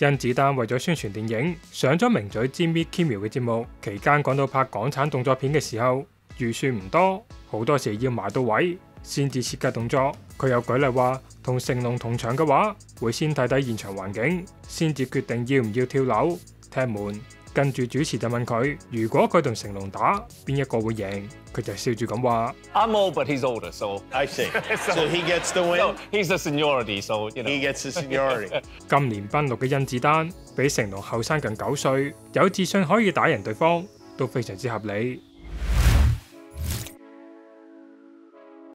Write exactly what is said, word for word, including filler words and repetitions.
甄子丹為咗宣傳電影，上咗名嘴 Jimmy Kimmel 嘅節目，期間講到拍港產動作片嘅時候，預算唔多，好多時要埋到位先至設計動作。佢又舉例話，同成龍同場嘅話，會先睇睇現場環境，先至決定要唔要跳樓、踢門。跟住主持就問佢，如果佢同成龍打，邊一個會贏？佢就笑住咁話 ：I'm old, but he's older, so I see. So he gets the win. So he's the seniority, so you know. He gets the seniority. 今年奔六嘅甄子丹比成龍後生近九歲，有自信可以打贏對方，都非常之合理。